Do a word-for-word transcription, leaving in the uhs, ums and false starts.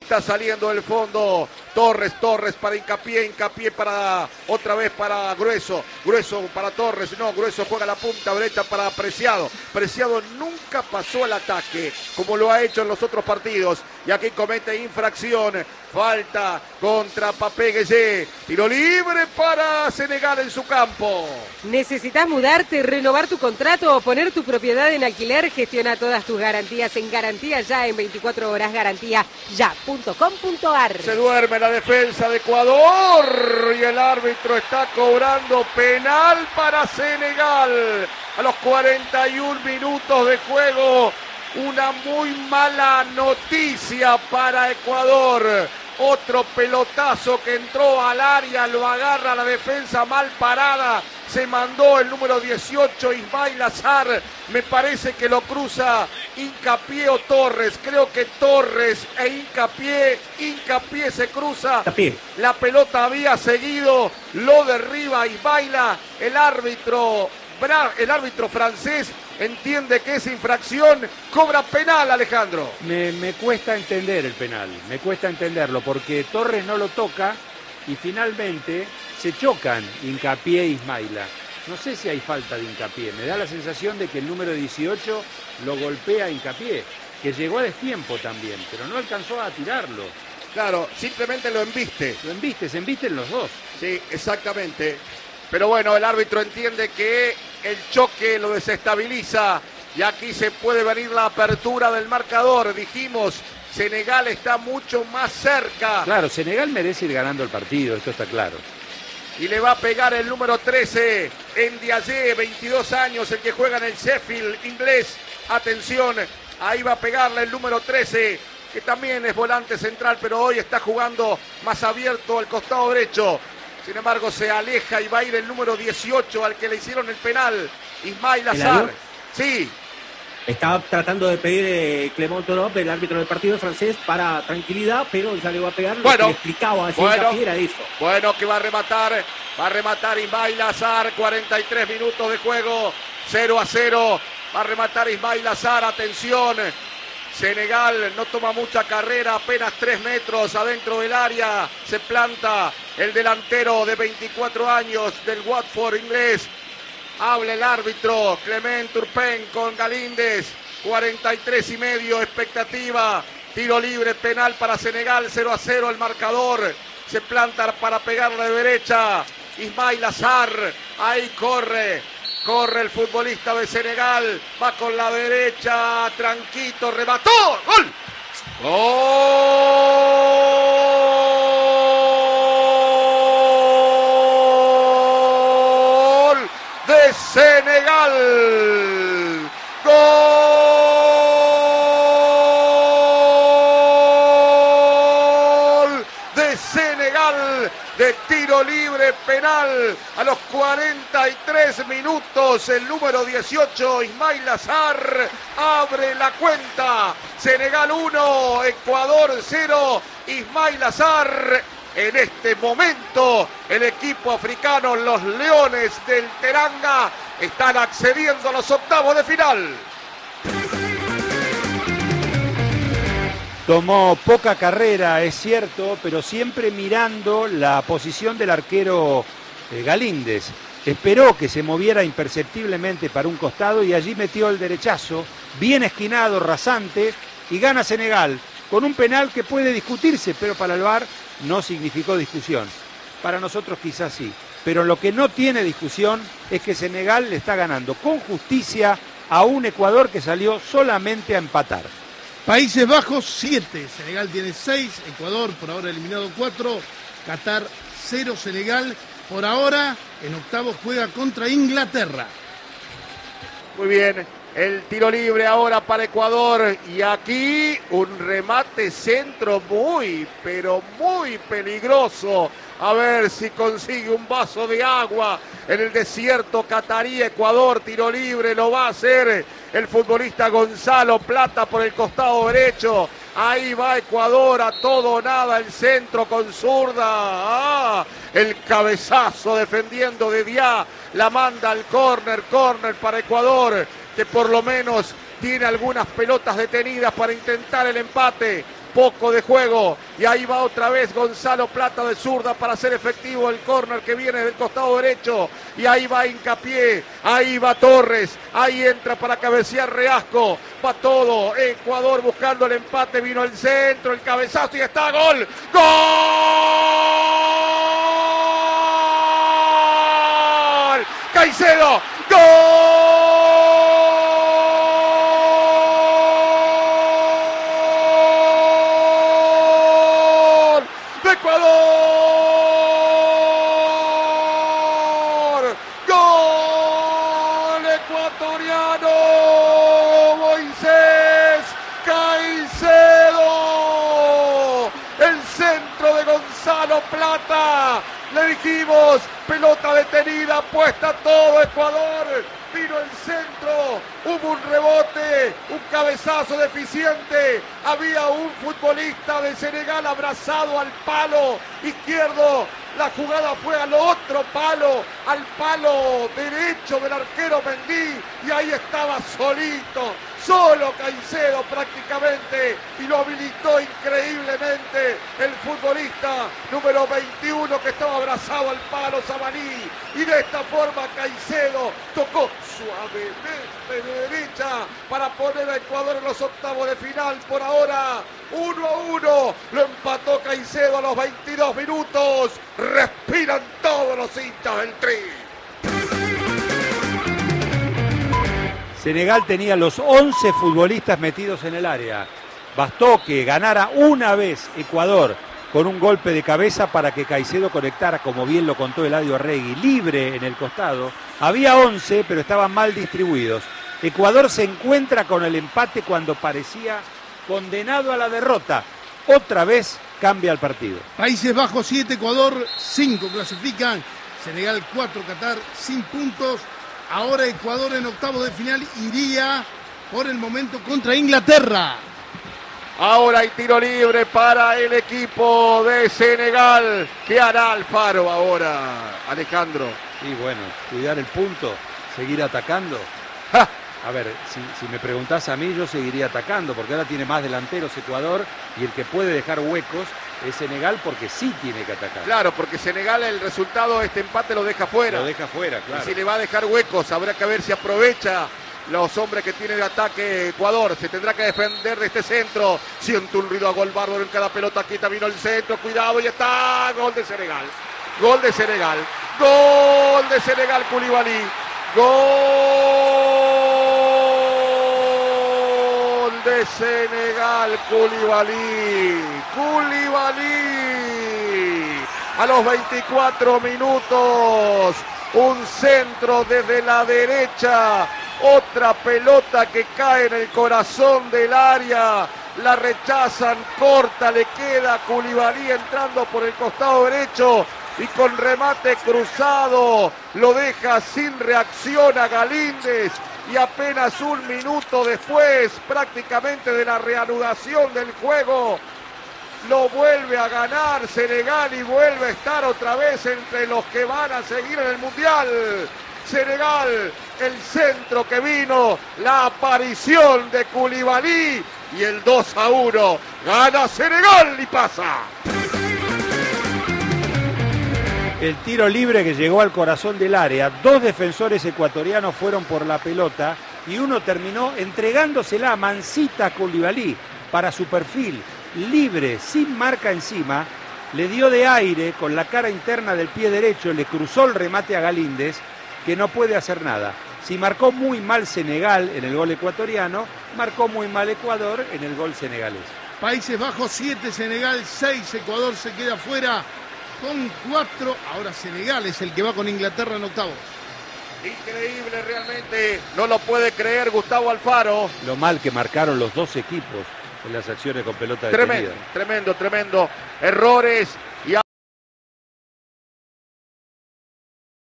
Está saliendo del fondo Torres, Torres para Hincapié, Hincapié para otra vez para Grueso, Grueso para Torres, no, Grueso juega la punta derecha para Preciado, Preciado nunca pasó al ataque como lo ha hecho en los otros partidos y aquí comete infracción, falta contra Papé Gueye, tiro libre para Senegal en su campo. ¿Necesitas mudarte, renovar tu contrato o poner tu propiedad en alquiler? Gestiona todas tus garantías en Garantía Ya en veinticuatro horas, garantía ya punto com punto ar. Se duerme la defensa de Ecuador y el árbitro está cobrando penal para Senegal. A los cuarenta y un minutos de juego, una muy mala noticia para Ecuador. Otro pelotazo que entró al área, lo agarra la defensa mal parada. Se mandó el número dieciocho, Ismail Azar. Me parece que lo cruza Hincapié o Torres. Creo que Torres e Hincapié. Hincapié se cruza. Hincapié. La pelota había seguido. Lo derriba Ismaila. El árbitro, el árbitro francés entiende que es infracción. Cobra penal, Alejandro. Me, me cuesta entender el penal. Me cuesta entenderlo porque Torres no lo toca y finalmente se chocan Hincapié e Ismaila. No sé si hay falta de Hincapié. Me da la sensación de que el número dieciocho lo golpea a Hincapié, que llegó a destiempo también, pero no alcanzó a tirarlo. Claro, simplemente lo embiste. Lo embiste, se embisten los dos. Sí, exactamente. Pero bueno, el árbitro entiende que el choque lo desestabiliza y aquí se puede venir la apertura del marcador. Dijimos, Senegal está mucho más cerca. Claro, Senegal merece ir ganando el partido, esto está claro. Y le va a pegar el número trece, Ndiaye, veintidós años, el que juega en el Sheffield inglés. Atención, ahí va a pegarle el número trece, que también es volante central, pero hoy está jugando más abierto al costado derecho. Sin embargo, se aleja y va a ir el número dieciocho, al que le hicieron el penal, Ismail Azar. Sí. Estaba tratando de pedir eh, Clément Torop, el árbitro del partido francés, para tranquilidad, pero ya le va a pegar. Bueno, lo que le explicaba así bueno, era eso. Bueno, que va a rematar, va a rematar Ismail Azar, cuarenta y tres minutos de juego, cero a cero, va a rematar Ismail Azar, atención, Senegal no toma mucha carrera, apenas tres metros adentro del área, se planta el delantero de veinticuatro años del Watford inglés. Habla el árbitro, Clement Turpin con Galíndez, cuarenta y tres y medio, expectativa, tiro libre, penal para Senegal, cero a cero el marcador, se planta para pegarle de derecha, Ismail Azar, ahí corre, corre el futbolista de Senegal, va con la derecha, tranquito, remató, ¡gol! ¡Gol! De Senegal, gol de Senegal, de tiro libre penal a los cuarenta y tres minutos, el número dieciocho, Ismail Azar, abre la cuenta, Senegal uno, Ecuador cero, Ismail Azar. En este momento, el equipo africano, los Leones del Teranga, están accediendo a los octavos de final. Tomó poca carrera, es cierto, pero siempre mirando la posición del arquero eh, Galíndez. Esperó que se moviera imperceptiblemente para un costado y allí metió el derechazo, bien esquinado, rasante, y gana Senegal, con un penal que puede discutirse, pero para el V A R no significó discusión. Para nosotros quizás sí, pero lo que no tiene discusión es que Senegal le está ganando con justicia a un Ecuador que salió solamente a empatar. Países Bajos siete, Senegal tiene seis, Ecuador por ahora eliminado cuatro, Qatar cero, Senegal por ahora en octavos juega contra Inglaterra. Muy bien, el tiro libre ahora para Ecuador y aquí un remate centro muy, pero muy peligroso. A ver si consigue un vaso de agua en el desierto catarí. Ecuador, tiro libre, lo va a hacer el futbolista Gonzalo Plata por el costado derecho. Ahí va Ecuador, a todo o nada, el centro con zurda. Ah, el cabezazo defendiendo de Diá, la manda al córner, córner para Ecuador, que por lo menos tiene algunas pelotas detenidas para intentar el empate. poco de juego. Y ahí va otra vez Gonzalo Plata de zurda para hacer efectivo el córner que viene del costado derecho. Y ahí va Hincapié, ahí va Torres, ahí entra para cabecear Reasco. Va todo, Ecuador buscando el empate, vino el centro, el cabezazo y está gol. ¡Gol! Caicedo, ¡gol! Ecuador, gol ecuatoriano, Moisés Caicedo, el centro de Gonzalo Plata, le dijimos, pelota detenida, puesta todo Ecuador, vino el centro, hubo un rebote, un cabezazo deficiente, había un futbolista de Senegal abrazado al palo izquierdo, la jugada fue al otro palo, al palo derecho del arquero Mendy, y ahí estaba solito, solo Caicedo prácticamente, y lo habilitó increíblemente el futbolista número veintiuno que estaba abrazado al palo, Sabaní, y de esta forma Caicedo tocó suavemente de derecha para poner a Ecuador en los octavos de final. Por ahora, uno a uno, lo empató Caicedo a los veintidós minutos. Respiran todos los hinchas del Tri. Senegal tenía los once futbolistas metidos en el área. Bastó que ganara una vez Ecuador con un golpe de cabeza para que Caicedo conectara, como bien lo contó Eladio Arregui, libre en el costado. Había once, pero estaban mal distribuidos. Ecuador se encuentra con el empate cuando parecía condenado a la derrota. Otra vez cambia el partido. Países Bajos siete, Ecuador cinco clasifican. Senegal cuatro, Qatar sin puntos. Ahora Ecuador en octavos de final iría por el momento contra Inglaterra. Ahora hay tiro libre para el equipo de Senegal. ¿Qué hará Alfaro ahora, Alejandro? Y bueno, cuidar el punto, seguir atacando. ¡Ja! A ver, si, si me preguntás a mí, yo seguiría atacando, porque ahora tiene más delanteros Ecuador y el que puede dejar huecos es Senegal porque sí tiene que atacar. Claro, porque Senegal el resultado de este empate lo deja fuera. Lo deja fuera, claro. Y si le va a dejar huecos, habrá que ver si aprovecha los hombres que tiene de ataque Ecuador. Se tendrá que defender de este centro. Siento un ruido a gol bárbaro en cada pelota. Quita, vino el centro, cuidado, y está. Gol de Senegal. Gol de Senegal. Gol de Senegal, Koulibaly. Gol de Senegal, Koulibaly. Koulibaly. A los veinticuatro minutos. Un centro desde la derecha. Otra pelota que cae en el corazón del área. La rechazan, corta, le queda Koulibaly entrando por el costado derecho. Y con remate cruzado lo deja sin reacción a Galíndez. Y apenas un minuto después, prácticamente de la reanudación del juego, lo vuelve a ganar Senegal y vuelve a estar otra vez entre los que van a seguir en el Mundial. Senegal, el centro que vino, la aparición de Koulibaly y el dos a uno. Gana Senegal y pasa. El tiro libre que llegó al corazón del área, dos defensores ecuatorianos fueron por la pelota y uno terminó entregándosela a Mancita Koulibaly para su perfil, libre, sin marca encima, le dio de aire con la cara interna del pie derecho, le cruzó el remate a Galíndez, que no puede hacer nada. Si marcó muy mal Senegal en el gol ecuatoriano, marcó muy mal Ecuador en el gol senegalés. Países Bajos siete, Senegal seis, Ecuador se queda fuera con cuatro. Ahora Senegal es el que va con Inglaterra en octavos. Increíble realmente, no lo puede creer Gustavo Alfaro. Lo mal que marcaron los dos equipos en las acciones con pelota Tremendo, detenida. tremendo, tremendo. Errores y